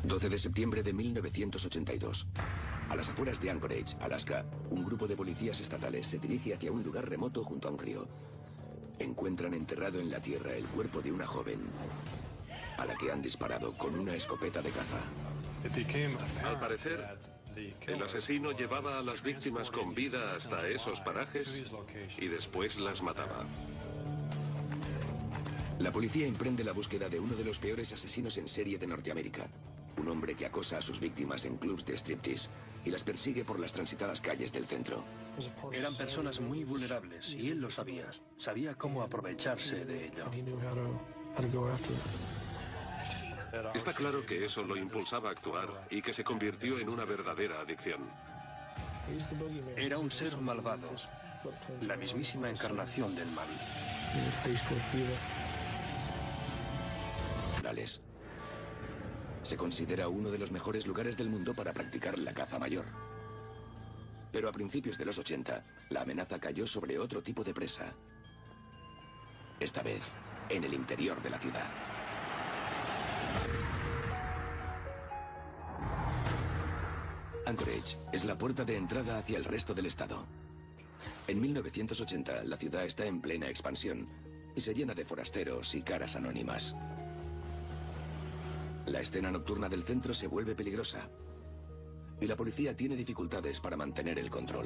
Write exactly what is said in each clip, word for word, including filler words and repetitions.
doce de septiembre de mil novecientos ochenta y dos. A las afueras de Anchorage, Alaska, un grupo de policías estatales se dirige hacia un lugar remoto junto a un río. Encuentran enterrado en la tierra el cuerpo de una joven, a la que han disparado con una escopeta de caza. Al parecer, el asesino llevaba a las víctimas con vida hasta esos parajes y después las mataba. La policía emprende la búsqueda de uno de los peores asesinos en serie de Norteamérica. Un hombre que acosa a sus víctimas en clubs de striptease y las persigue por las transitadas calles del centro. Eran personas muy vulnerables y él lo sabía. Sabía cómo aprovecharse de ello. Está claro que eso lo impulsaba a actuar y que se convirtió en una verdadera adicción. Era un ser malvado, la mismísima encarnación del mal. Se considera uno de los mejores lugares del mundo para practicar la caza mayor. Pero a principios de los ochenta, la amenaza cayó sobre otro tipo de presa. Esta vez, en el interior de la ciudad. Anchorage es la puerta de entrada hacia el resto del estado. En mil novecientos ochenta, la ciudad está en plena expansión y se llena de forasteros y caras anónimas. La escena nocturna del centro se vuelve peligrosa y la policía tiene dificultades para mantener el control.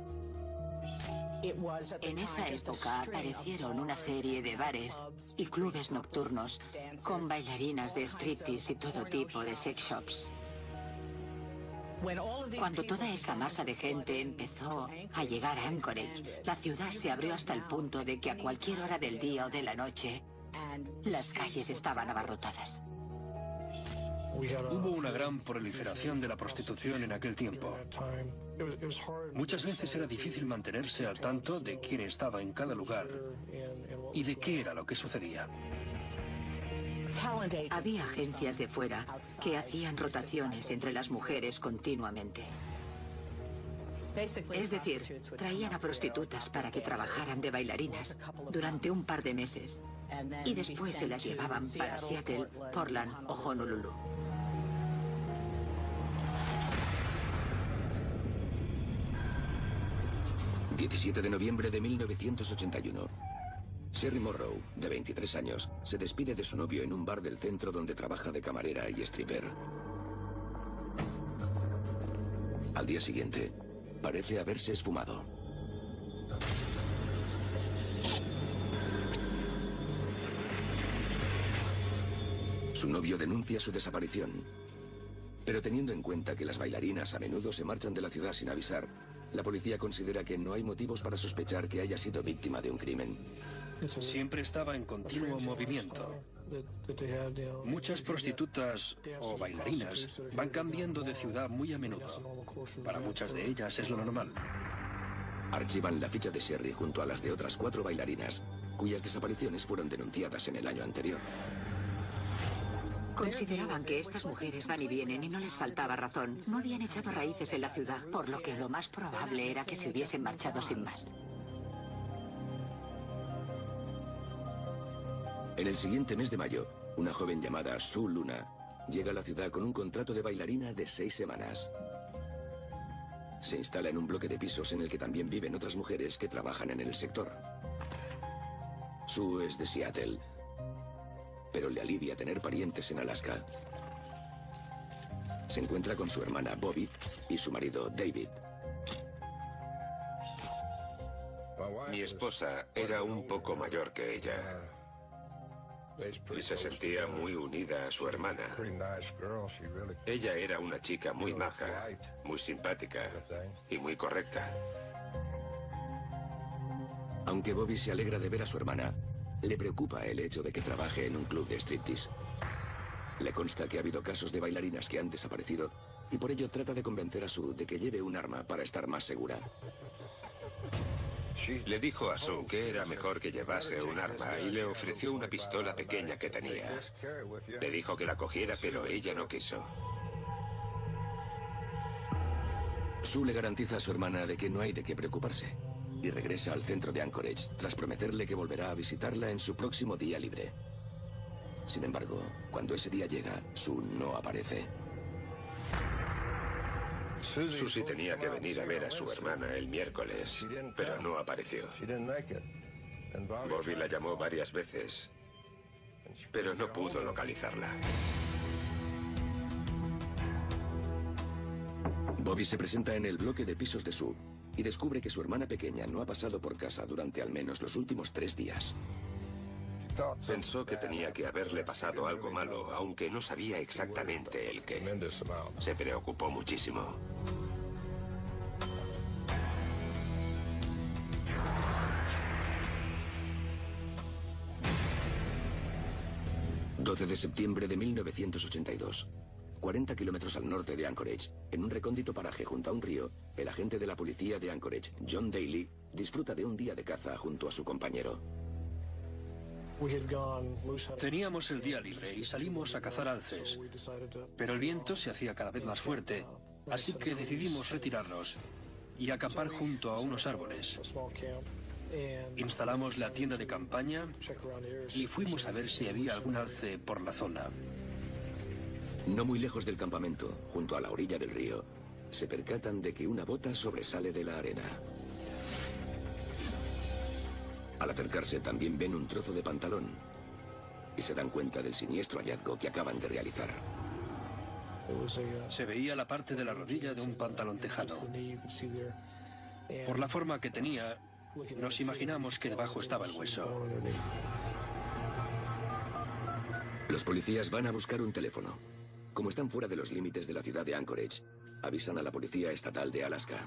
En esa época aparecieron una serie de bares y clubes nocturnos con bailarinas de striptease y todo tipo de sex shops. Cuando toda esa masa de gente empezó a llegar a Anchorage, la ciudad se abrió hasta el punto de que a cualquier hora del día o de la noche, las calles estaban abarrotadas. Hubo una gran proliferación de la prostitución en aquel tiempo. Muchas veces era difícil mantenerse al tanto de quién estaba en cada lugar y de qué era lo que sucedía. Había agencias de fuera que hacían rotaciones entre las mujeres continuamente. Es decir, traían a prostitutas para que trabajaran de bailarinas durante un par de meses y después se las llevaban para Seattle, Portland o Honolulu. diecisiete de noviembre de mil novecientos ochenta y uno. Sherry Morrow, de veintitrés años, se despide de su novio en un bar del centro donde trabaja de camarera y stripper. Al día siguiente, parece haberse esfumado. Su novio denuncia su desaparición. Pero teniendo en cuenta que las bailarinas a menudo se marchan de la ciudad sin avisar, la policía considera que no hay motivos para sospechar que haya sido víctima de un crimen. Siempre estaba en continuo movimiento. Muchas prostitutas o bailarinas van cambiando de ciudad muy a menudo. Para muchas de ellas es lo normal. Archivan la ficha de Sherry junto a las de otras cuatro bailarinas, cuyas desapariciones fueron denunciadas en el año anterior. Consideraban que estas mujeres van y vienen y no les faltaba razón. No habían echado raíces en la ciudad, por lo que lo más probable era que se hubiesen marchado sin más. En el siguiente mes de mayo, una joven llamada Sue Luna llega a la ciudad con un contrato de bailarina de seis semanas. Se instala en un bloque de pisos en el que también viven otras mujeres que trabajan en el sector. Sue es de Seattle, pero le alivia tener parientes en Alaska. Se encuentra con su hermana Bobby y su marido David. Mi esposa era un poco mayor que ella y se sentía muy unida a su hermana. Ella era una chica muy maja, muy simpática y muy correcta. Aunque Bobby se alegra de ver a su hermana, le preocupa el hecho de que trabaje en un club de striptease. Le consta que ha habido casos de bailarinas que han desaparecido y por ello trata de convencer a Sue de que lleve un arma para estar más segura. Le dijo a Sue que era mejor que llevase un arma y le ofreció una pistola pequeña que tenía. Le dijo que la cogiera, pero ella no quiso. Sue le garantiza a su hermana de que no hay de qué preocuparse y regresa al centro de Anchorage tras prometerle que volverá a visitarla en su próximo día libre. Sin embargo, cuando ese día llega, Sue no aparece. Susie tenía que venir a ver a su hermana el miércoles, pero no apareció. Bobby la llamó varias veces, pero no pudo localizarla. Bobby se presenta en el bloque de pisos de Sue y descubre que su hermana pequeña no ha pasado por casa durante al menos los últimos tres días. Pensó que tenía que haberle pasado algo malo, aunque no sabía exactamente el qué. Se preocupó muchísimo. doce de septiembre de mil novecientos ochenta y dos. cuarenta kilómetros al norte de Anchorage, en un recóndito paraje junto a un río, el agente de la policía de Anchorage, John Daly, disfruta de un día de caza junto a su compañero. Teníamos el día libre y salimos a cazar alces, pero el viento se hacía cada vez más fuerte, así que decidimos retirarnos y acampar junto a unos árboles. Instalamos la tienda de campaña y fuimos a ver si había algún alce por la zona. No muy lejos del campamento, junto a la orilla del río, se percatan de que una bota sobresale de la arena. Al acercarse también ven un trozo de pantalón y se dan cuenta del siniestro hallazgo que acaban de realizar. Se veía la parte de la rodilla de un pantalón tejano. Por la forma que tenía, nos imaginamos que debajo estaba el hueso. Los policías van a buscar un teléfono. Como están fuera de los límites de la ciudad de Anchorage, avisan a la policía estatal de Alaska.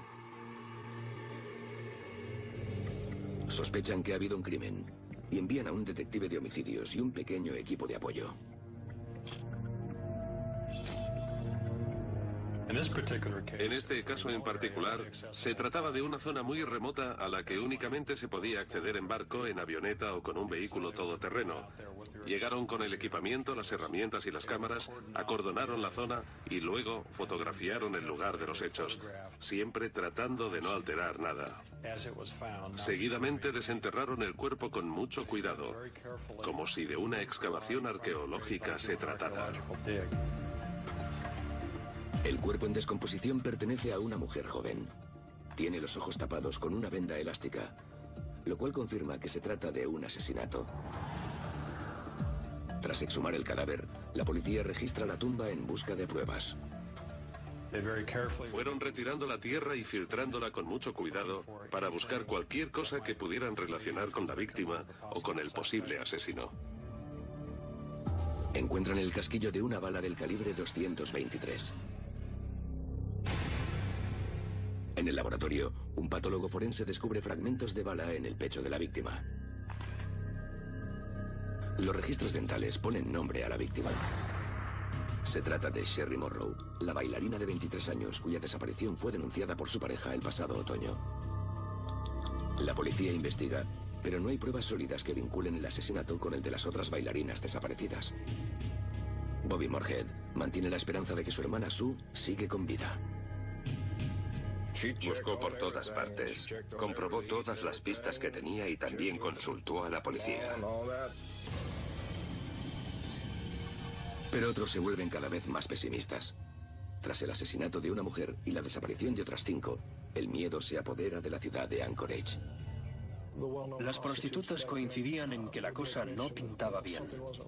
Sospechan que ha habido un crimen y envían a un detective de homicidios y un pequeño equipo de apoyo. En este caso en particular, se trataba de una zona muy remota a la que únicamente se podía acceder en barco, en avioneta o con un vehículo todoterreno. Llegaron con el equipamiento, las herramientas y las cámaras, acordonaron la zona y luego fotografiaron el lugar de los hechos, siempre tratando de no alterar nada. Seguidamente desenterraron el cuerpo con mucho cuidado, como si de una excavación arqueológica se tratara. El cuerpo en descomposición pertenece a una mujer joven. Tiene los ojos tapados con una venda elástica, lo cual confirma que se trata de un asesinato. Tras exhumar el cadáver, la policía registra la tumba en busca de pruebas. Fueron retirando la tierra y filtrándola con mucho cuidado para buscar cualquier cosa que pudieran relacionar con la víctima o con el posible asesino. Encuentran el casquillo de una bala del calibre doscientos veintitrés. En el laboratorio, un patólogo forense descubre fragmentos de bala en el pecho de la víctima. Los registros dentales ponen nombre a la víctima. Se trata de Sherry Morrow, la bailarina de veintitrés años cuya desaparición fue denunciada por su pareja el pasado otoño. La policía investiga, pero no hay pruebas sólidas que vinculen el asesinato con el de las otras bailarinas desaparecidas. Bobby Moorhead mantiene la esperanza de que su hermana Sue sigue con vida. Buscó por todas partes, comprobó todas las pistas que tenía y también consultó a la policía. Pero otros se vuelven cada vez más pesimistas. Tras el asesinato de una mujer y la desaparición de otras cinco, el miedo se apodera de la ciudad de Anchorage. Las prostitutas coincidían en que la cosa no pintaba bien.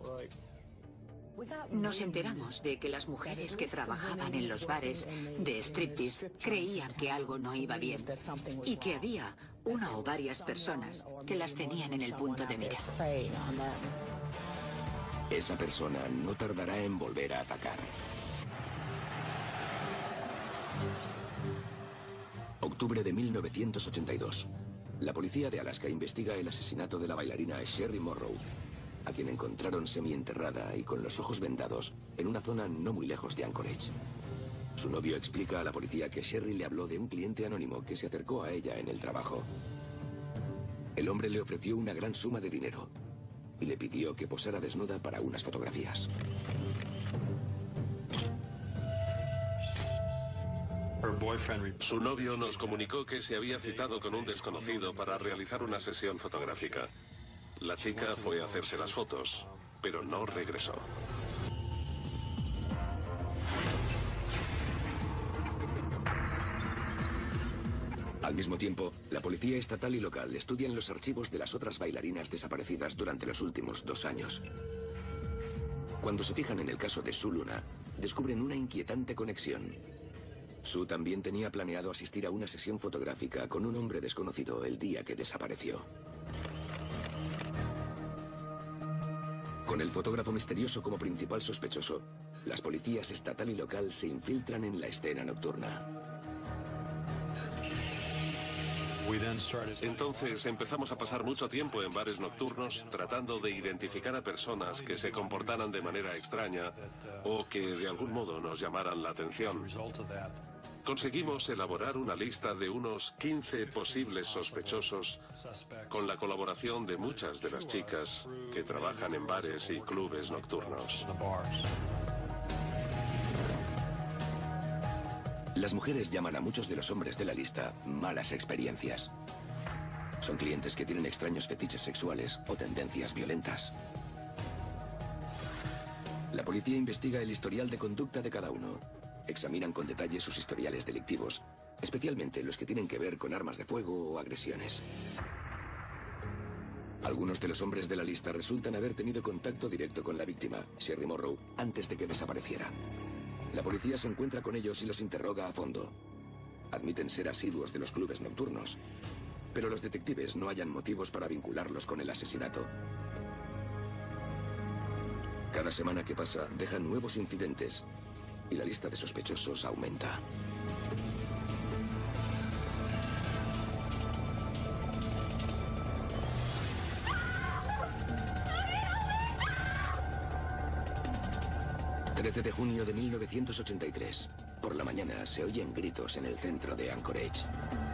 Nos enteramos de que las mujeres que trabajaban en los bares de striptease creían que algo no iba bien y que había una o varias personas que las tenían en el punto de mira. Esa persona no tardará en volver a atacar. Octubre de mil novecientos ochenta y dos. La policía de Alaska investiga el asesinato de la bailarina Sherry Morrow, a quien encontraron semienterrada y con los ojos vendados en una zona no muy lejos de Anchorage. Su novio explica a la policía que Sherry le habló de un cliente anónimo que se acercó a ella en el trabajo. El hombre le ofreció una gran suma de dinero y le pidió que posara desnuda para unas fotografías. Su novio nos comunicó que se había citado con un desconocido para realizar una sesión fotográfica. La chica fue a hacerse las fotos, pero no regresó. Al mismo tiempo, la policía estatal y local estudian los archivos de las otras bailarinas desaparecidas durante los últimos dos años. Cuando se fijan en el caso de Sue Luna, descubren una inquietante conexión. Sue también tenía planeado asistir a una sesión fotográfica con un hombre desconocido el día que desapareció. Con el fotógrafo misterioso como principal sospechoso, las policías estatal y local se infiltran en la escena nocturna. Entonces empezamos a pasar mucho tiempo en bares nocturnos tratando de identificar a personas que se comportaran de manera extraña o que de algún modo nos llamaran la atención. Conseguimos elaborar una lista de unos quince posibles sospechosos con la colaboración de muchas de las chicas que trabajan en bares y clubes nocturnos. Las mujeres llaman a muchos de los hombres de la lista malas experiencias. Son clientes que tienen extraños fetiches sexuales o tendencias violentas. La policía investiga el historial de conducta de cada uno. Examinan con detalle sus historiales delictivos, especialmente los que tienen que ver con armas de fuego o agresiones. Algunos de los hombres de la lista resultan haber tenido contacto directo con la víctima, Sherry Morrow, antes de que desapareciera. La policía se encuentra con ellos y los interroga a fondo. Admiten ser asiduos de los clubes nocturnos, pero los detectives no hallan motivos para vincularlos con el asesinato. Cada semana que pasa dejan nuevos incidentes y la lista de sospechosos aumenta. trece de junio de mil novecientos ochenta y tres. Por la mañana se oyen gritos en el centro de Anchorage.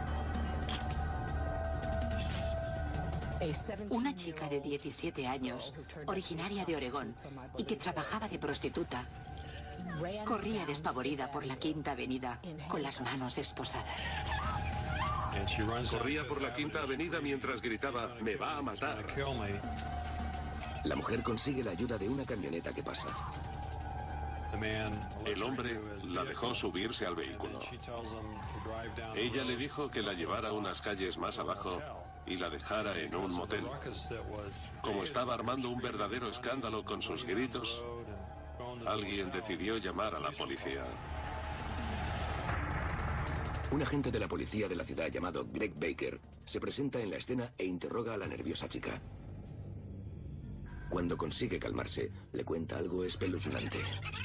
Una chica de diecisiete años, originaria de Oregón, y que trabajaba de prostituta, corría despavorida por la Quinta Avenida con las manos esposadas. Corría por la Quinta Avenida mientras gritaba, "¡Me va a matar!". La mujer consigue la ayuda de una camioneta que pasa. El hombre la dejó subirse al vehículo. Ella le dijo que la llevara unas calles más abajo y la dejara en un motel. Como estaba armando un verdadero escándalo con sus gritos, alguien decidió llamar a la policía. Un agente de la policía de la ciudad llamado Greg Baker se presenta en la escena e interroga a la nerviosa chica. Cuando consigue calmarse, le cuenta algo espeluznante.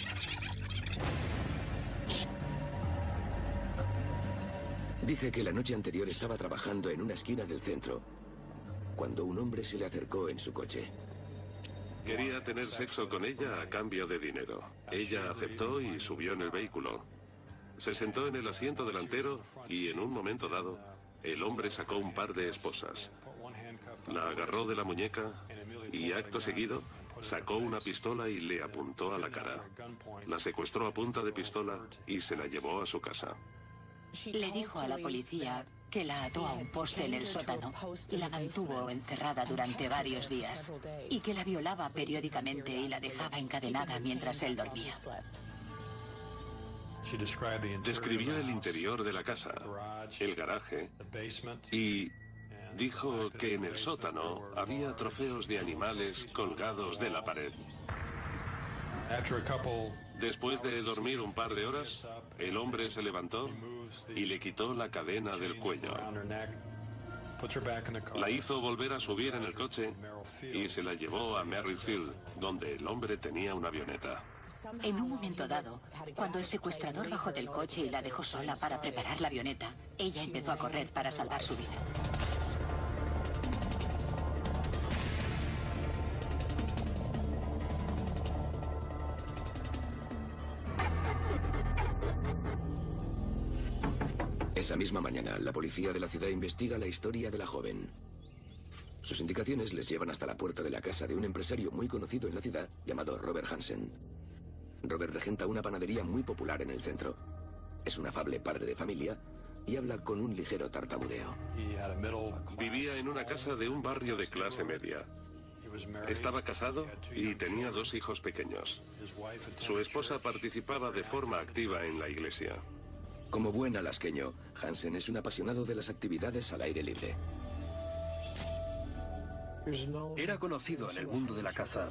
Dice que la noche anterior estaba trabajando en una esquina del centro, cuando un hombre se le acercó en su coche. Quería tener sexo con ella a cambio de dinero. Ella aceptó y subió en el vehículo. Se sentó en el asiento delantero y en un momento dado, el hombre sacó un par de esposas. La agarró de la muñeca y acto seguido sacó una pistola y le apuntó a la cara. La secuestró a punta de pistola y se la llevó a su casa. Le dijo a la policía que la ató a un poste en el sótano y la mantuvo encerrada durante varios días y que la violaba periódicamente y la dejaba encadenada mientras él dormía. Describió el interior de la casa, el garaje, y dijo que en el sótano había trofeos de animales colgados de la pared. Después de dormir un par de horas, el hombre se levantó y le quitó la cadena del cuello. La hizo volver a subir en el coche y se la llevó a Merrifield, donde el hombre tenía una avioneta. En un momento dado, cuando el secuestrador bajó del coche y la dejó sola para preparar la avioneta, ella empezó a correr para salvar su vida. Esa misma mañana, la policía de la ciudad investiga la historia de la joven. Sus indicaciones les llevan hasta la puerta de la casa de un empresario muy conocido en la ciudad llamado Robert Hansen. Robert regenta una panadería muy popular en el centro. Es un afable padre de familia y habla con un ligero tartamudeo. Vivía en una casa de un barrio de clase media. Estaba casado y tenía dos hijos pequeños. Su esposa participaba de forma activa en la iglesia. Como buen alasqueño, Hansen es un apasionado de las actividades al aire libre. Era conocido en el mundo de la caza.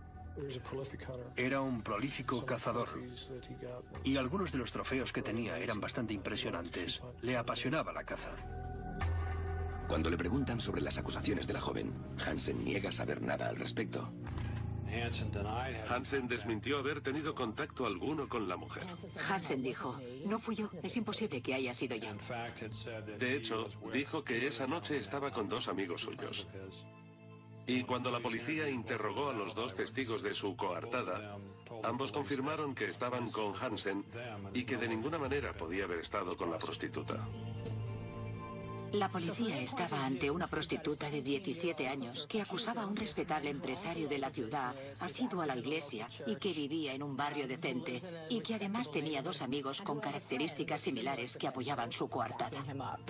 Era un prolífico cazador. Y algunos de los trofeos que tenía eran bastante impresionantes. Le apasionaba la caza. Cuando le preguntan sobre las acusaciones de la joven, Hansen niega saber nada al respecto. Hansen desmintió haber tenido contacto alguno con la mujer. Hansen dijo, no fui yo, es imposible que haya sido yo. De hecho, dijo que esa noche estaba con dos amigos suyos. Y cuando la policía interrogó a los dos testigos de su coartada, ambos confirmaron que estaban con Hansen y que de ninguna manera podía haber estado con la prostituta. La policía estaba ante una prostituta de diecisiete años que acusaba a un respetable empresario de la ciudad, asiduo a la iglesia y que vivía en un barrio decente y que además tenía dos amigos con características similares que apoyaban su coartada.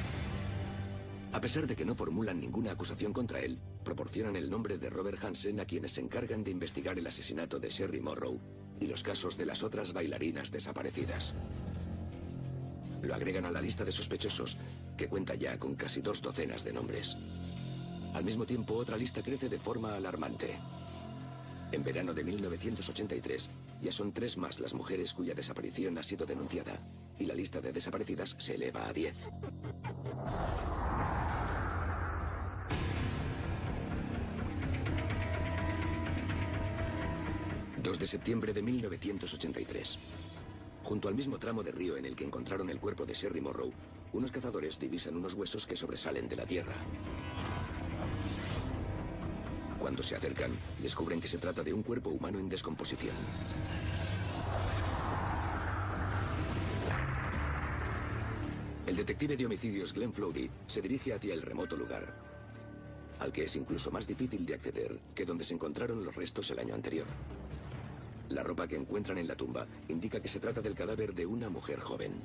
A pesar de que no formulan ninguna acusación contra él, proporcionan el nombre de Robert Hansen a quienes se encargan de investigar el asesinato de Sherry Morrow y los casos de las otras bailarinas desaparecidas. Lo agregan a la lista de sospechosos, que cuenta ya con casi dos docenas de nombres. Al mismo tiempo, otra lista crece de forma alarmante. En verano de mil novecientos ochenta y tres, ya son tres más las mujeres cuya desaparición ha sido denunciada, y la lista de desaparecidas se eleva a diez. dos de septiembre de mil novecientos ochenta y tres. Junto al mismo tramo de río en el que encontraron el cuerpo de Sherry Morrow, unos cazadores divisan unos huesos que sobresalen de la tierra. Cuando se acercan, descubren que se trata de un cuerpo humano en descomposición. El detective de homicidios Glenn Flowdy se dirige hacia el remoto lugar, al que es incluso más difícil de acceder que donde se encontraron los restos el año anterior. La ropa que encuentran en la tumba indica que se trata del cadáver de una mujer joven.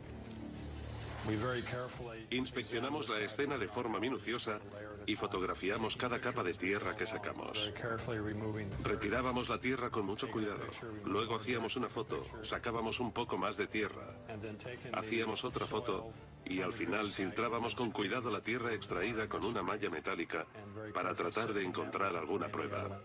Inspeccionamos la escena de forma minuciosa y fotografiamos cada capa de tierra que sacamos. Retirábamos la tierra con mucho cuidado. Luego hacíamos una foto, sacábamos un poco más de tierra, hacíamos otra foto y al final filtrábamos con cuidado la tierra extraída con una malla metálica para tratar de encontrar alguna prueba.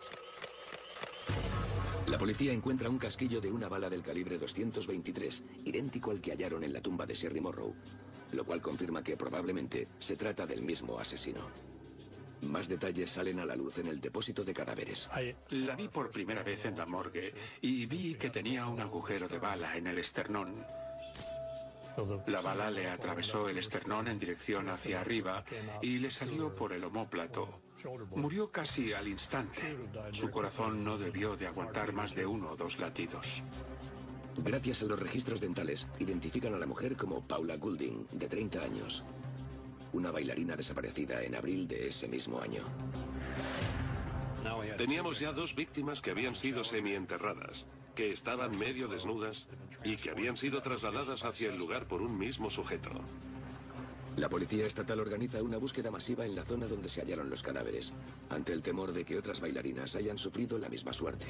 La policía encuentra un casquillo de una bala del calibre doscientos veintitrés, idéntico al que hallaron en la tumba de Sherry Morrow, lo cual confirma que probablemente se trata del mismo asesino. Más detalles salen a la luz en el depósito de cadáveres. La vi por primera vez en la morgue y vi que tenía un agujero de bala en el esternón. La bala le atravesó el esternón en dirección hacia arriba y le salió por el omóplato. Murió casi al instante. Su corazón no debió de aguantar más de uno o dos latidos. Gracias a los registros dentales, identifican a la mujer como Paula Goulding, de treinta años. Una bailarina desaparecida en abril de ese mismo año. Teníamos ya dos víctimas que habían sido semienterradas, que estaban medio desnudas y que habían sido trasladadas hacia el lugar por un mismo sujeto. La policía estatal organiza una búsqueda masiva en la zona donde se hallaron los cadáveres, ante el temor de que otras bailarinas hayan sufrido la misma suerte.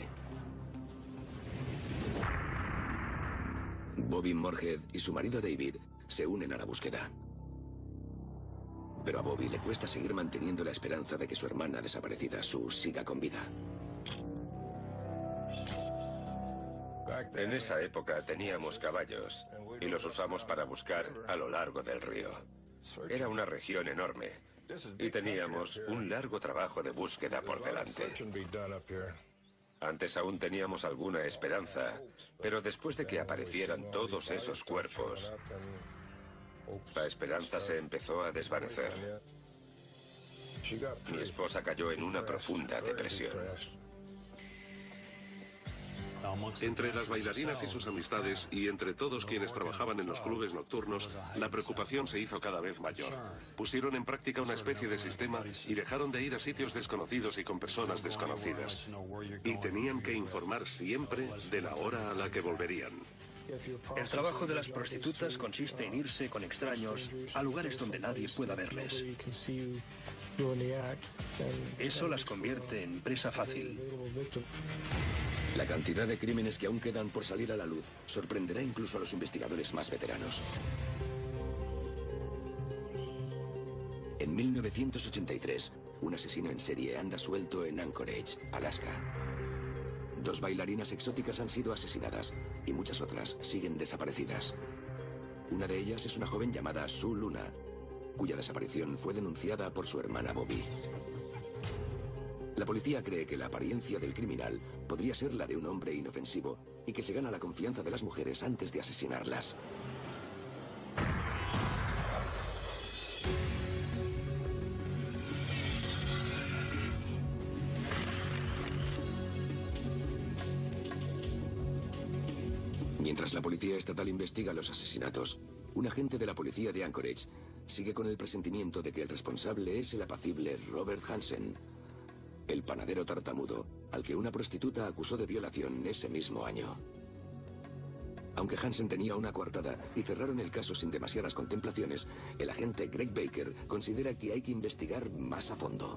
Bobby Moorhead y su marido David se unen a la búsqueda. Pero a Bobby le cuesta seguir manteniendo la esperanza de que su hermana desaparecida, Sue, siga con vida. En esa época teníamos caballos y los usamos para buscar a lo largo del río. Era una región enorme y teníamos un largo trabajo de búsqueda por delante. Antes aún teníamos alguna esperanza, pero después de que aparecieran todos esos cuerpos, la esperanza se empezó a desvanecer. Mi esposa cayó en una profunda depresión. Entre las bailarinas y sus amistades y entre todos quienes trabajaban en los clubes nocturnos, la preocupación se hizo cada vez mayor. Pusieron en práctica una especie de sistema y dejaron de ir a sitios desconocidos y con personas desconocidas. Y tenían que informar siempre de la hora a la que volverían. El trabajo de las prostitutas consiste en irse con extraños a lugares donde nadie pueda verles. Eso las convierte en presa fácil. La cantidad de crímenes que aún quedan por salir a la luz sorprenderá incluso a los investigadores más veteranos. En mil novecientos ochenta y tres, un asesino en serie anda suelto en Anchorage, Alaska. Dos bailarinas exóticas han sido asesinadas y muchas otras siguen desaparecidas. Una de ellas es una joven llamada Sue Luna, cuya desaparición fue denunciada por su hermana Bobby. La policía cree que la apariencia del criminal podría ser la de un hombre inofensivo y que se gana la confianza de las mujeres antes de asesinarlas. Mientras la policía estatal investiga los asesinatos, un agente de la policía de Anchorage sigue con el presentimiento de que el responsable es el apacible Robert Hansen, el panadero tartamudo al que una prostituta acusó de violación ese mismo año. Aunque Hansen tenía una coartada y cerraron el caso sin demasiadas contemplaciones, el agente Greg Baker considera que hay que investigar más a fondo.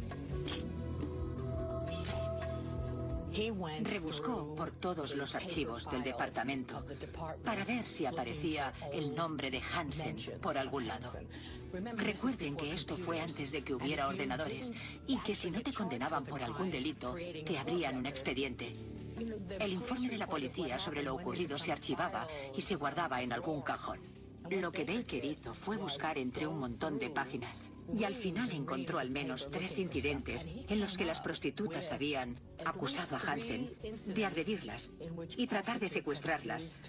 Rebuscó por todos los archivos del departamento para ver si aparecía el nombre de Hansen por algún lado. Recuerden que esto fue antes de que hubiera ordenadores y que si no te condenaban por algún delito, te abrían un expediente. El informe de la policía sobre lo ocurrido se archivaba y se guardaba en algún cajón. Lo que Baker hizo fue buscar entre un montón de páginas y al final encontró al menos tres incidentes en los que las prostitutas habían acusado a Hansen de agredirlas y tratar de secuestrarlas,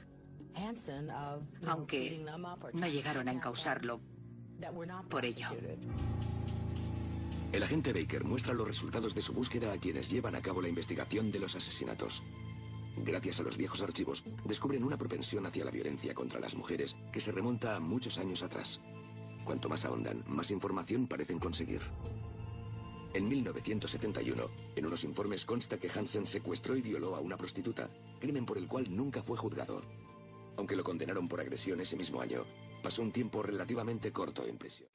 aunque no llegaron a encausarlo por ello. El agente Baker muestra los resultados de su búsqueda a quienes llevan a cabo la investigación de los asesinatos. Gracias a los viejos archivos, descubren una propensión hacia la violencia contra las mujeres que se remonta a muchos años atrás. Cuanto más ahondan, más información parecen conseguir. En mil novecientos setenta y uno, en unos informes consta que Hansen secuestró y violó a una prostituta, crimen por el cual nunca fue juzgado. Aunque lo condenaron por agresión ese mismo año, pasó un tiempo relativamente corto en prisión.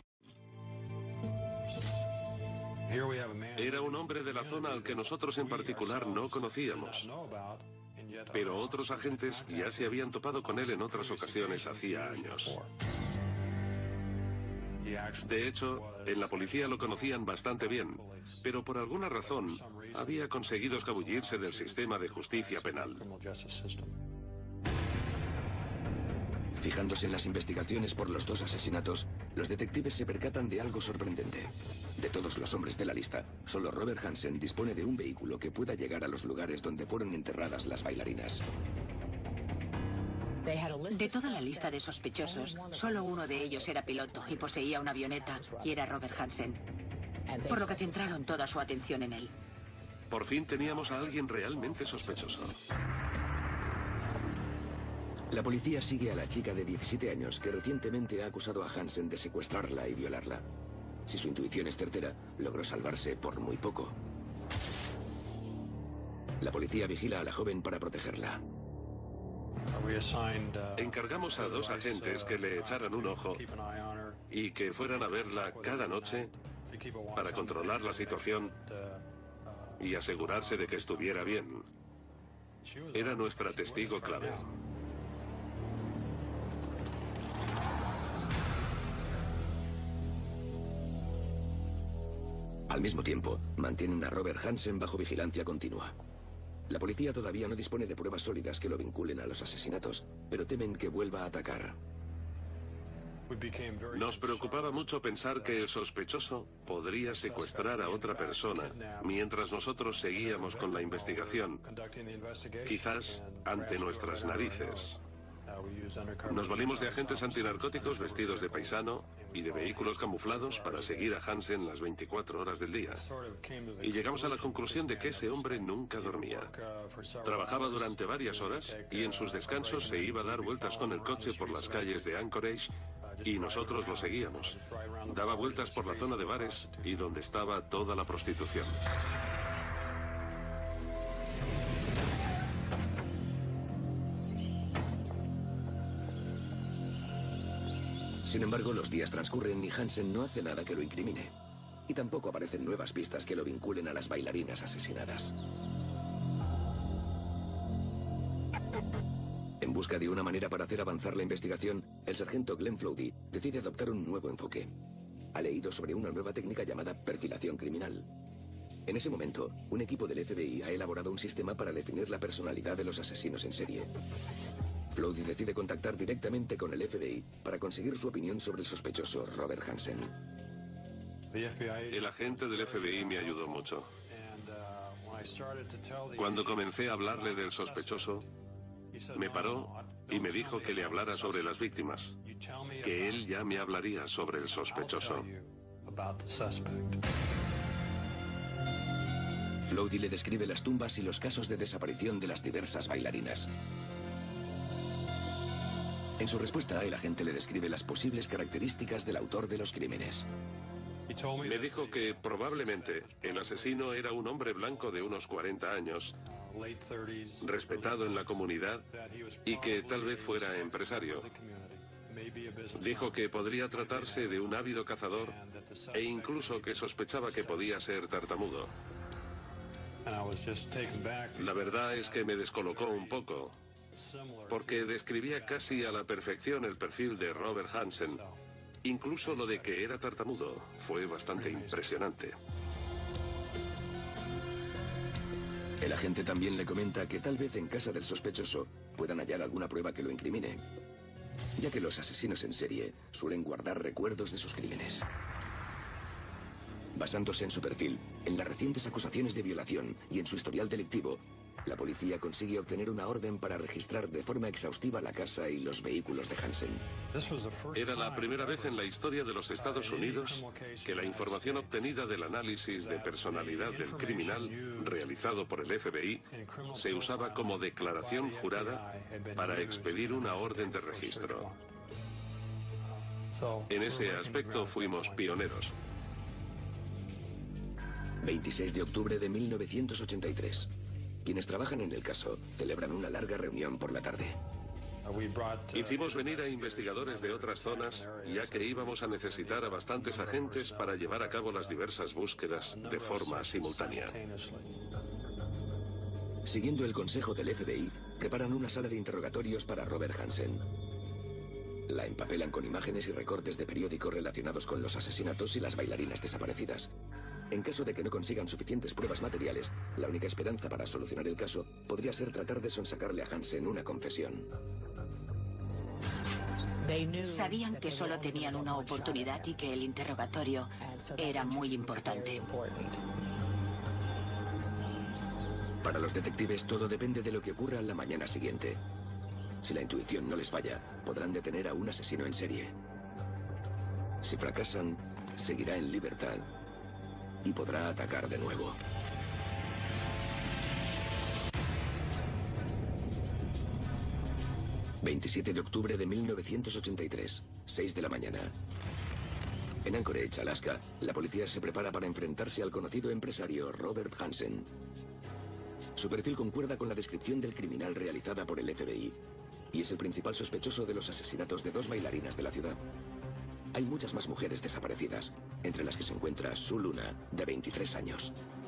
Era un hombre de la zona al que nosotros en particular no conocíamos. Pero otros agentes ya se habían topado con él en otras ocasiones hacía años. De hecho, en la policía lo conocían bastante bien, pero por alguna razón había conseguido escabullirse del sistema de justicia penal. Fijándose en las investigaciones por los dos asesinatos, los detectives se percatan de algo sorprendente. De todos los hombres de la lista, solo Robert Hansen dispone de un vehículo que pueda llegar a los lugares donde fueron enterradas las bailarinas. De toda la lista de sospechosos, solo uno de ellos era piloto y poseía una avioneta, y era Robert Hansen, por lo que centraron toda su atención en él. Por fin teníamos a alguien realmente sospechoso. La policía sigue a la chica de diecisiete años que recientemente ha acusado a Hansen de secuestrarla y violarla. Si su intuición es certera, logró salvarse por muy poco. La policía vigila a la joven para protegerla. Encargamos a dos agentes que le echaran un ojo y que fueran a verla cada noche para controlar la situación y asegurarse de que estuviera bien. Era nuestra testigo clave. Al mismo tiempo, mantienen a Robert Hansen bajo vigilancia continua. La policía todavía no dispone de pruebas sólidas que lo vinculen a los asesinatos, pero temen que vuelva a atacar. Nos preocupaba mucho pensar que el sospechoso podría secuestrar a otra persona mientras nosotros seguíamos con la investigación, quizás ante nuestras narices. Nos valimos de agentes antinarcóticos vestidos de paisano y de vehículos camuflados para seguir a Hansen las veinticuatro horas del día. Y llegamos a la conclusión de que ese hombre nunca dormía. Trabajaba durante varias horas y en sus descansos se iba a dar vueltas con el coche por las calles de Anchorage y nosotros lo seguíamos. Daba vueltas por la zona de bares y donde estaba toda la prostitución. Sin embargo, los días transcurren y Hansen no hace nada que lo incrimine. Y tampoco aparecen nuevas pistas que lo vinculen a las bailarinas asesinadas. En busca de una manera para hacer avanzar la investigación, el sargento Glenn Flowdy decide adoptar un nuevo enfoque. ha leído sobre una nueva técnica llamada perfilación criminal. En ese momento, un equipo del F B I ha elaborado un sistema para definir la personalidad de los asesinos en serie. Flody decide contactar directamente con el F B I para conseguir su opinión sobre el sospechoso Robert Hansen. El agente del F B I me ayudó mucho. Cuando comencé a hablarle del sospechoso, me paró y me dijo que le hablara sobre las víctimas, que él ya me hablaría sobre el sospechoso. Flody le describe las tumbas y los casos de desaparición de las diversas bailarinas. En su respuesta, el agente le describe las posibles características del autor de los crímenes. Me dijo que probablemente el asesino era un hombre blanco de unos cuarenta años, respetado en la comunidad y que tal vez fuera empresario. Dijo que podría tratarse de un ávido cazador e incluso que sospechaba que podía ser tartamudo. La verdad es que me descolocó un poco, porque describía casi a la perfección el perfil de Robert Hansen. Incluso lo de que era tartamudo fue bastante impresionante. El agente también le comenta que tal vez en casa del sospechoso puedan hallar alguna prueba que lo incrimine, ya que los asesinos en serie suelen guardar recuerdos de sus crímenes. Basándose en su perfil, en las recientes acusaciones de violación y en su historial delictivo, la policía consigue obtener una orden para registrar de forma exhaustiva la casa y los vehículos de Hansen. Era la primera vez en la historia de los Estados Unidos que la información obtenida del análisis de personalidad del criminal realizado por el F B I se usaba como declaración jurada para expedir una orden de registro. En ese aspecto fuimos pioneros. veintiséis de octubre de mil novecientos ochenta y tres. Quienes trabajan en el caso celebran una larga reunión por la tarde. Hicimos venir a investigadores de otras zonas, ya que íbamos a necesitar a bastantes agentes para llevar a cabo las diversas búsquedas de forma simultánea. Siguiendo el consejo del F B I, preparan una sala de interrogatorios para Robert Hansen. La empapelan con imágenes y recortes de periódicos relacionados con los asesinatos y las bailarinas desaparecidas. En caso de que no consigan suficientes pruebas materiales, la única esperanza para solucionar el caso podría ser tratar de sonsacarle a Hansen una confesión. Sabían que solo tenían una oportunidad y que el interrogatorio era muy importante. Para los detectives todo depende de lo que ocurra la mañana siguiente. Si la intuición no les falla, podrán detener a un asesino en serie. Si fracasan, seguirá en libertad y podrá atacar de nuevo. veintisiete de octubre de mil novecientos ochenta y tres, seis de la mañana. En Anchorage, Alaska, la policía se prepara para enfrentarse al conocido empresario Robert Hansen. Su perfil concuerda con la descripción del criminal realizada por el F B I y es el principal sospechoso de los asesinatos de dos bailarinas de la ciudad. Hay muchas más mujeres desaparecidas, entre las que se encuentra Sue Luna, de veintitrés años.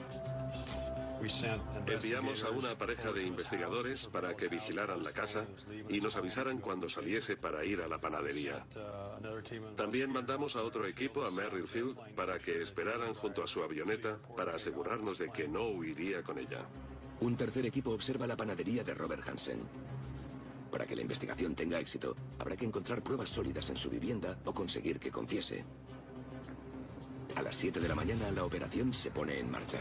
Enviamos a una pareja de investigadores para que vigilaran la casa y nos avisaran cuando saliese para ir a la panadería. También mandamos a otro equipo a Merrifield para que esperaran junto a su avioneta para asegurarnos de que no huiría con ella. Un tercer equipo observa la panadería de Robert Hansen. Para que la investigación tenga éxito, habrá que encontrar pruebas sólidas en su vivienda o conseguir que confiese. A las siete de la mañana, la operación se pone en marcha.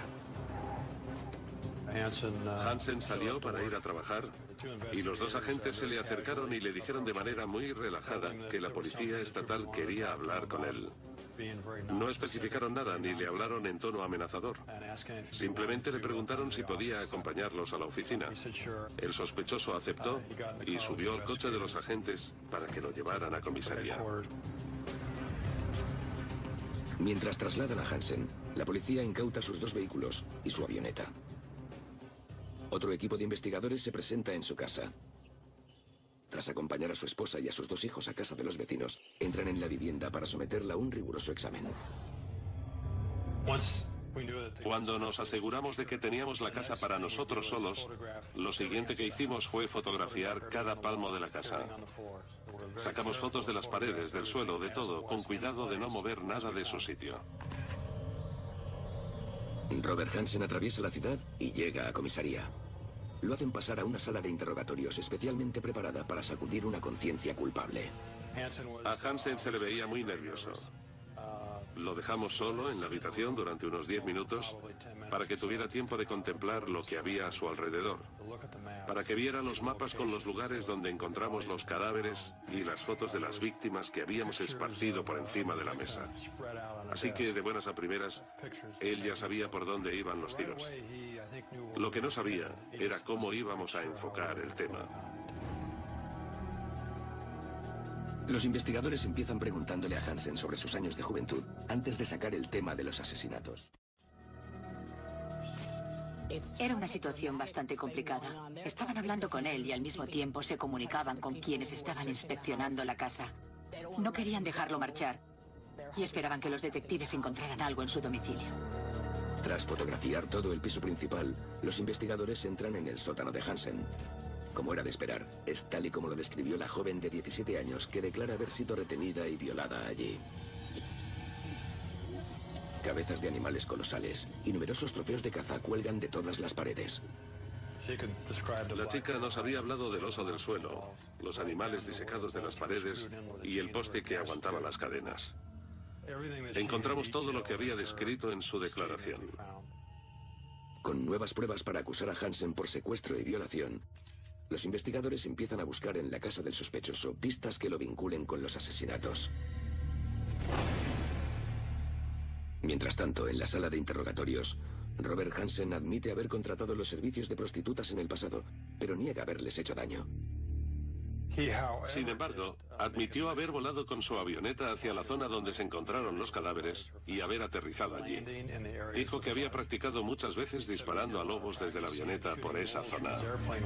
Hansen salió para ir a trabajar y los dos agentes se le acercaron y le dijeron de manera muy relajada que la policía estatal quería hablar con él. No especificaron nada ni le hablaron en tono amenazador. Simplemente le preguntaron si podía acompañarlos a la oficina. El sospechoso aceptó y subió al coche de los agentes para que lo llevaran a comisaría. Mientras trasladan a Hansen, la policía incauta sus dos vehículos y su avioneta. Otro equipo de investigadores se presenta en su casa. Tras acompañar a su esposa y a sus dos hijos a casa de los vecinos, entran en la vivienda para someterla a un riguroso examen. Cuando nos aseguramos de que teníamos la casa para nosotros solos, lo siguiente que hicimos fue fotografiar cada palmo de la casa. Sacamos fotos de las paredes, del suelo, de todo, con cuidado de no mover nada de su sitio. Robert Hansen atraviesa la ciudad y llega a comisaría. Lo hacen pasar a una sala de interrogatorios especialmente preparada para sacudir una conciencia culpable. A Hansen se le veía muy nervioso. Lo dejamos solo en la habitación durante unos diez minutos para que tuviera tiempo de contemplar lo que había a su alrededor, para que viera los mapas con los lugares donde encontramos los cadáveres y las fotos de las víctimas que habíamos esparcido por encima de la mesa. Así que, de buenas a primeras, él ya sabía por dónde iban los tiros. Lo que no sabía era cómo íbamos a enfocar el tema. Los investigadores empiezan preguntándole a Hansen sobre sus años de juventud antes de sacar el tema de los asesinatos. Era una situación bastante complicada. Estaban hablando con él y al mismo tiempo se comunicaban con quienes estaban inspeccionando la casa. No querían dejarlo marchar y esperaban que los detectives encontraran algo en su domicilio. Tras fotografiar todo el piso principal, los investigadores entran en el sótano de Hansen. Como era de esperar, es tal y como lo describió la joven de diecisiete años que declara haber sido retenida y violada allí. Cabezas de animales colosales y numerosos trofeos de caza cuelgan de todas las paredes. La chica nos había hablado del oso del suelo, los animales disecados de las paredes y el poste que aguantaba las cadenas. Encontramos todo lo que había descrito en su declaración. Con nuevas pruebas para acusar a Hansen por secuestro y violación, los investigadores empiezan a buscar en la casa del sospechoso pistas que lo vinculen con los asesinatos. Mientras tanto, en la sala de interrogatorios, Robert Hansen admite haber contratado los servicios de prostitutas en el pasado, pero niega haberles hecho daño. Sin embargo, admitió haber volado con su avioneta hacia la zona donde se encontraron los cadáveres y haber aterrizado allí. Dijo que había practicado muchas veces disparando a lobos desde la avioneta por esa zona.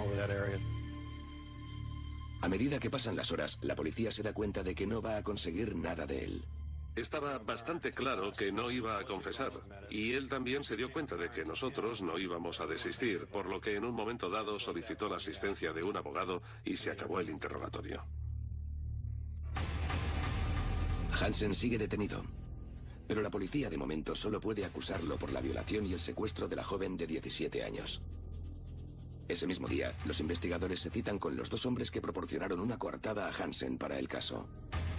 A medida que pasan las horas, la policía se da cuenta de que no va a conseguir nada de él. Estaba bastante claro que no iba a confesar, y él también se dio cuenta de que nosotros no íbamos a desistir, por lo que en un momento dado solicitó la asistencia de un abogado y se acabó el interrogatorio. Hansen sigue detenido, pero la policía de momento solo puede acusarlo por la violación y el secuestro de la joven de diecisiete años. Ese mismo día, los investigadores se citan con los dos hombres que proporcionaron una coartada a Hansen para el caso.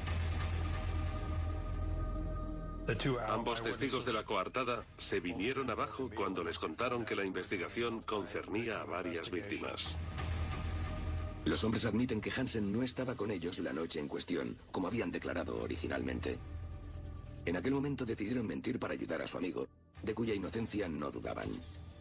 Ambos testigos de la coartada se vinieron abajo cuando les contaron que la investigación concernía a varias víctimas. Los hombres admiten que Hansen no estaba con ellos la noche en cuestión, como habían declarado originalmente. En aquel momento decidieron mentir para ayudar a su amigo, de cuya inocencia no dudaban.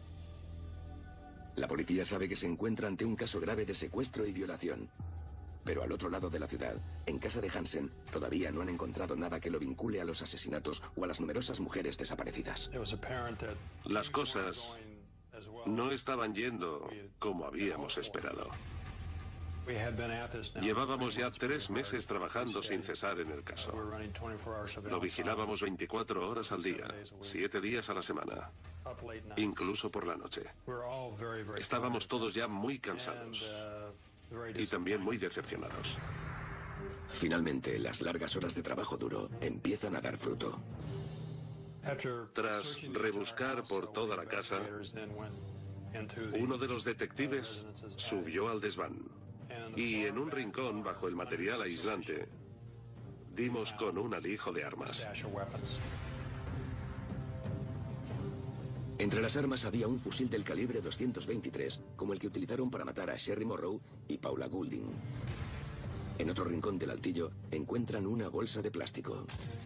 La policía sabe que se encuentra ante un caso grave de secuestro y violación. Pero al otro lado de la ciudad, en casa de Hansen, todavía no han encontrado nada que lo vincule a los asesinatos o a las numerosas mujeres desaparecidas. Las cosas no estaban yendo como habíamos esperado. Llevábamos ya tres meses trabajando sin cesar en el caso. Lo vigilábamos veinticuatro horas al día, siete días a la semana, incluso por la noche. Estábamos todos ya muy cansados y también muy decepcionados. Finalmente, las largas horas de trabajo duro empiezan a dar fruto. Tras rebuscar por toda la casa, uno de los detectives subió al desván y en un rincón bajo el material aislante dimos con un alijo de armas. Entre las armas había un fusil del calibre doscientos veintitrés, como el que utilizaron para matar a Sherry Morrow y Paula Goulding. En otro rincón del altillo encuentran una bolsa de plástico.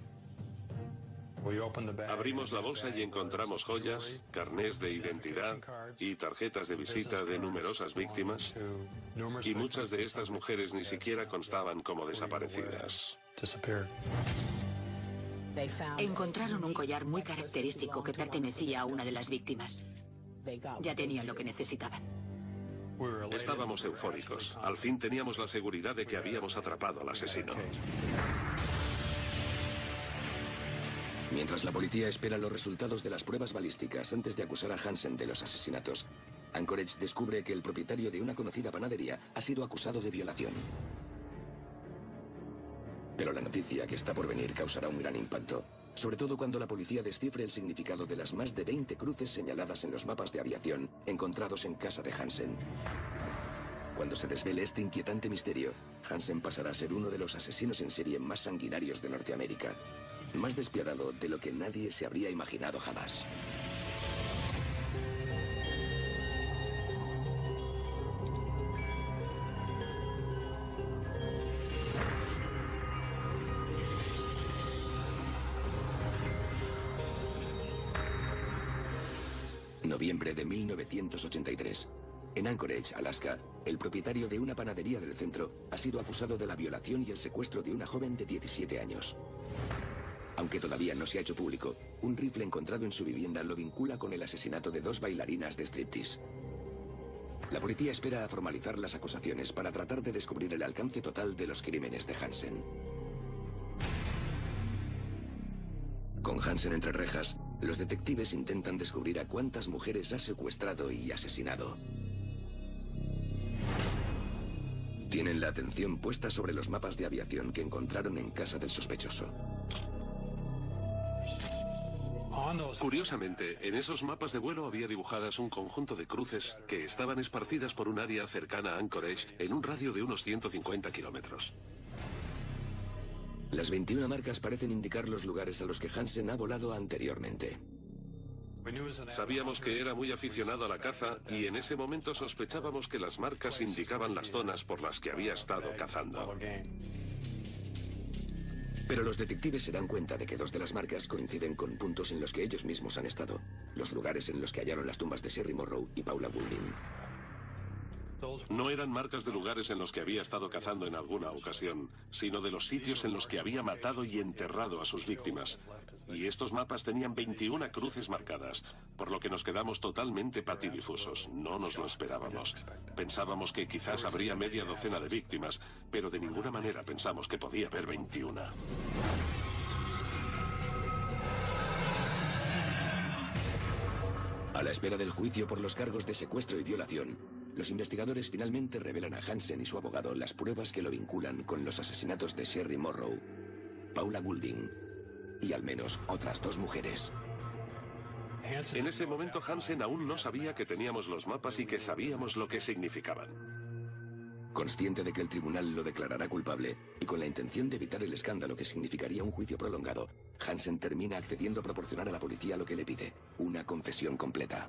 Abrimos la bolsa y encontramos joyas, carnés de identidad y tarjetas de visita de numerosas víctimas, y muchas de estas mujeres ni siquiera constaban como desaparecidas. Encontraron un collar muy característico que pertenecía a una de las víctimas. Ya tenían lo que necesitaban. Estábamos eufóricos. Al fin teníamos la seguridad de que habíamos atrapado al asesino. Mientras la policía espera los resultados de las pruebas balísticas antes de acusar a Hansen de los asesinatos, Anchorage descubre que el propietario de una conocida panadería ha sido acusado de violación. Pero la noticia que está por venir causará un gran impacto, sobre todo cuando la policía descifre el significado de las más de veinte cruces señaladas en los mapas de aviación encontrados en casa de Hansen. Cuando se desvele este inquietante misterio, Hansen pasará a ser uno de los asesinos en serie más sanguinarios de Norteamérica. Más despiadado de lo que nadie se habría imaginado jamás. Noviembre de mil novecientos ochenta y tres. En Anchorage, Alaska, el propietario de una panadería del centro ha sido acusado de la violación y el secuestro de una joven de diecisiete años. Aunque todavía no se ha hecho público, un rifle encontrado en su vivienda lo vincula con el asesinato de dos bailarinas de striptease. La policía espera a formalizar las acusaciones para tratar de descubrir el alcance total de los crímenes de Hansen. Con Hansen entre rejas, los detectives intentan descubrir a cuántas mujeres ha secuestrado y asesinado. Tienen la atención puesta sobre los mapas de aviación que encontraron en casa del sospechoso. Curiosamente, en esos mapas de vuelo había dibujadas un conjunto de cruces que estaban esparcidas por un área cercana a Anchorage en un radio de unos ciento cincuenta kilómetros. Las veintiuna marcas parecen indicar los lugares a los que Hansen ha volado anteriormente. Sabíamos que era muy aficionado a la caza y en ese momento sospechábamos que las marcas indicaban las zonas por las que había estado cazando. Pero los detectives se dan cuenta de que dos de las marcas coinciden con puntos en los que ellos mismos han estado, los lugares en los que hallaron las tumbas de Sherry Morrow y Paula Goulding. No eran marcas de lugares en los que había estado cazando en alguna ocasión, sino de los sitios en los que había matado y enterrado a sus víctimas. Y estos mapas tenían veintiuna cruces marcadas, por lo que nos quedamos totalmente patidifusos. No nos lo esperábamos. Pensábamos que quizás habría media docena de víctimas, pero de ninguna manera pensamos que podía haber veintiuna. A la espera del juicio por los cargos de secuestro y violación, los investigadores finalmente revelan a Hansen y su abogado las pruebas que lo vinculan con los asesinatos de Sherry Morrow, Paula Goulding y al menos otras dos mujeres. En ese momento Hansen aún no sabía que teníamos los mapas y que sabíamos lo que significaban. Consciente de que el tribunal lo declarará culpable y con la intención de evitar el escándalo que significaría un juicio prolongado, Hansen termina accediendo a proporcionar a la policía lo que le pide, una confesión completa.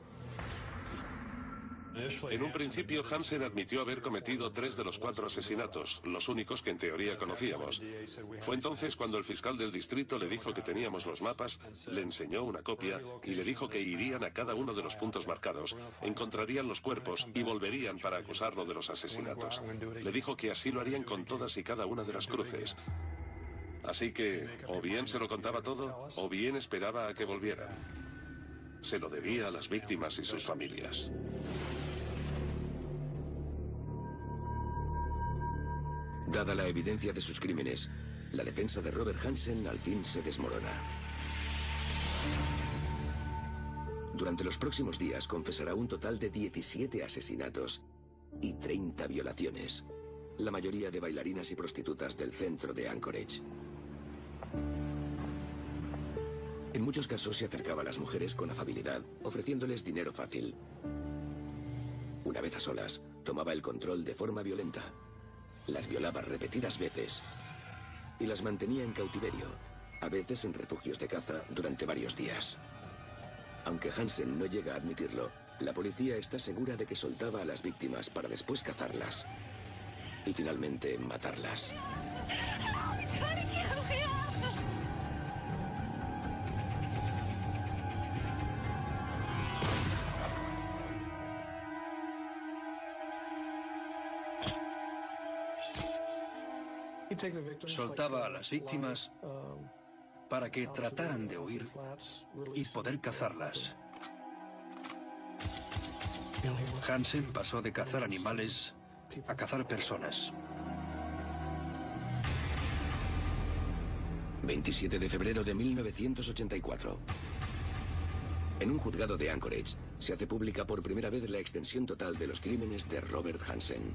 En un principio, Hansen admitió haber cometido tres de los cuatro asesinatos, los únicos que en teoría conocíamos. Fue entonces cuando el fiscal del distrito le dijo que teníamos los mapas, le enseñó una copia y le dijo que irían a cada uno de los puntos marcados, encontrarían los cuerpos y volverían para acusarlo de los asesinatos. Le dijo que así lo harían con todas y cada una de las cruces. Así que, o bien se lo contaba todo, o bien esperaba a que volviera. Se lo debía a las víctimas y sus familias. Dada la evidencia de sus crímenes, la defensa de Robert Hansen al fin se desmorona. Durante los próximos días confesará un total de diecisiete asesinatos y treinta violaciones, la mayoría de bailarinas y prostitutas del centro de Anchorage. En muchos casos se acercaba a las mujeres con afabilidad, ofreciéndoles dinero fácil. Una vez a solas, tomaba el control de forma violenta. Las violaba repetidas veces y las mantenía en cautiverio, a veces en refugios de caza durante varios días. Aunque Hansen no llega a admitirlo, la policía está segura de que soltaba a las víctimas para después cazarlas y finalmente matarlas. Soltaba a las víctimas para que trataran de huir y poder cazarlas. Hansen pasó de cazar animales a cazar personas. veintisiete de febrero de mil novecientos ochenta y cuatro. En un juzgado de Anchorage se hace pública por primera vez la extensión total de los crímenes de Robert Hansen.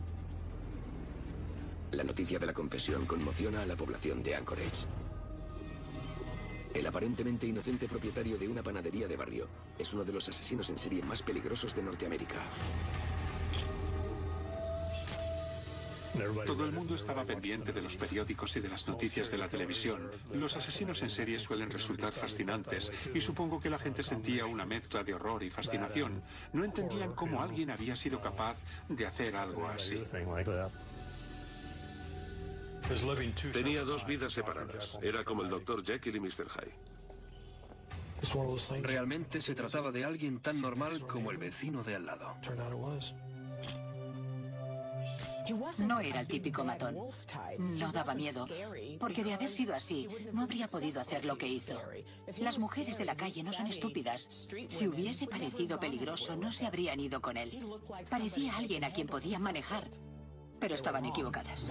La noticia de la confesión conmociona a la población de Anchorage. El aparentemente inocente propietario de una panadería de barrio es uno de los asesinos en serie más peligrosos de Norteamérica. Todo el mundo estaba pendiente de los periódicos y de las noticias de la televisión. Los asesinos en serie suelen resultar fascinantes y supongo que la gente sentía una mezcla de horror y fascinación. No entendían cómo alguien había sido capaz de hacer algo así. Tenía dos vidas separadas. Era como el doctor Jekyll y mister Hyde. Realmente se trataba de alguien tan normal como el vecino de al lado. No era el típico matón. No daba miedo, porque de haber sido así, no habría podido hacer lo que hizo. Las mujeres de la calle no son estúpidas. Si hubiese parecido peligroso, no se habrían ido con él. Parecía alguien a quien podían manejar, pero estaban equivocadas.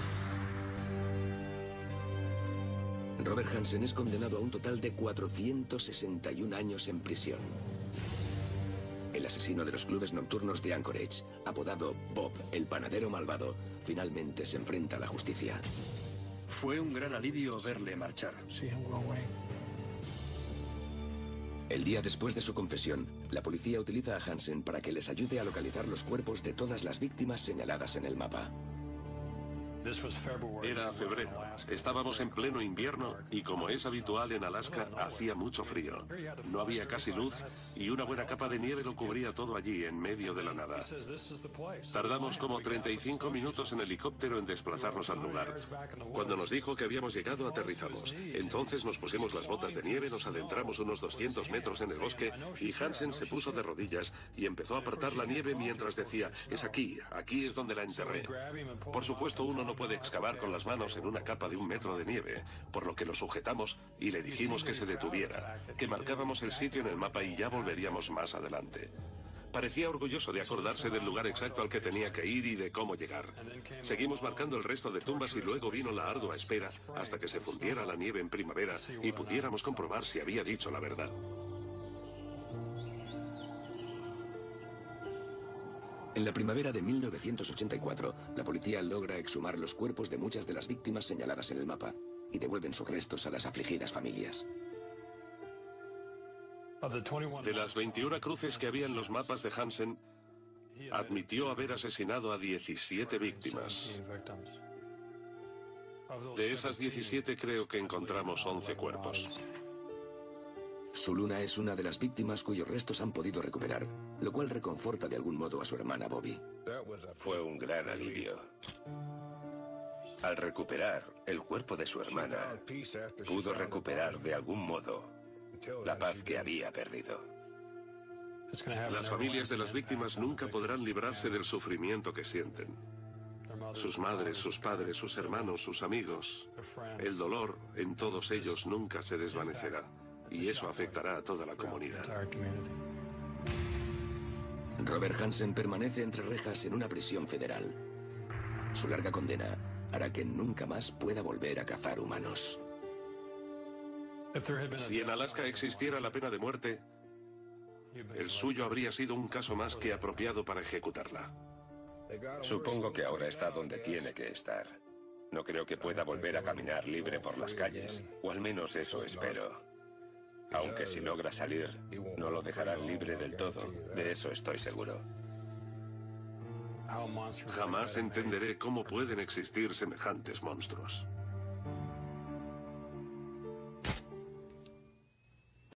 Robert Hansen es condenado a un total de cuatrocientos sesenta y un años en prisión. El asesino de los clubes nocturnos de Anchorage, apodado Bob, el panadero malvado, finalmente se enfrenta a la justicia. Fue un gran alivio verle marchar. El día después de su confesión, la policía utiliza a Hansen para que les ayude a localizar los cuerpos de todas las víctimas señaladas en el mapa. Era febrero. Estábamos en pleno invierno y, como es habitual en Alaska, hacía mucho frío. No había casi luz y una buena capa de nieve lo cubría todo allí, en medio de la nada. Tardamos como treinta y cinco minutos en helicóptero en desplazarnos al lugar. Cuando nos dijo que habíamos llegado, aterrizamos. Entonces nos pusimos las botas de nieve, nos adentramos unos doscientos metros en el bosque y Hansen se puso de rodillas y empezó a apartar la nieve mientras decía: es aquí, aquí es donde la enterré. Por supuesto, uno no puede excavar con las manos en una capa de un metro de nieve, por lo que lo sujetamos y le dijimos que se detuviera, que marcábamos el sitio en el mapa y ya volveríamos más adelante. Parecía orgulloso de acordarse del lugar exacto al que tenía que ir y de cómo llegar. Seguimos marcando el resto de tumbas y luego vino la ardua espera hasta que se fundiera la nieve en primavera y pudiéramos comprobar si había dicho la verdad. En la primavera de mil novecientos ochenta y cuatro, la policía logra exhumar los cuerpos de muchas de las víctimas señaladas en el mapa y devuelven sus restos a las afligidas familias. De las veintiuna cruces que había en los mapas de Hansen, admitió haber asesinado a diecisiete víctimas. De esas diecisiete creo que encontramos once cuerpos. Su luna es una de las víctimas cuyos restos han podido recuperar, lo cual reconforta de algún modo a su hermana Bobby. Fue un gran alivio. Al recuperar el cuerpo de su hermana, pudo recuperar de algún modo la paz que había perdido. Las familias de las víctimas nunca podrán librarse del sufrimiento que sienten. Sus madres, sus padres, sus hermanos, sus amigos. El dolor en todos ellos nunca se desvanecerá. Y eso afectará a toda la comunidad. Robert Hansen permanece entre rejas en una prisión federal. Su larga condena hará que nunca más pueda volver a cazar humanos. Si en Alaska existiera la pena de muerte, el suyo habría sido un caso más que apropiado para ejecutarla. Supongo que ahora está donde tiene que estar. No creo que pueda volver a caminar libre por las calles, o al menos eso espero. Aunque si logra salir, no lo dejarán libre del todo. De eso estoy seguro. Jamás entenderé cómo pueden existir semejantes monstruos.